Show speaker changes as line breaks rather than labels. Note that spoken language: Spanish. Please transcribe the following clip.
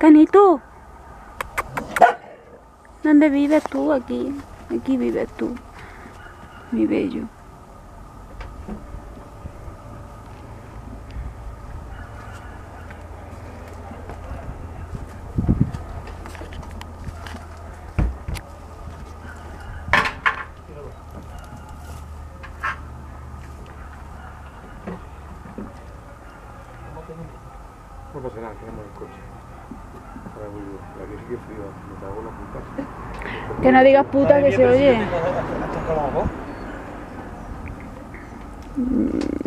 Canito, ¿dónde vives tú? Aquí vives tú, mi bello.
No pasa nada, quedamos en el coche. Ahora voy yo. La que sí que frío, me cago en la puta.
Que no digas puta que se oye.
¿Has tocado la voz?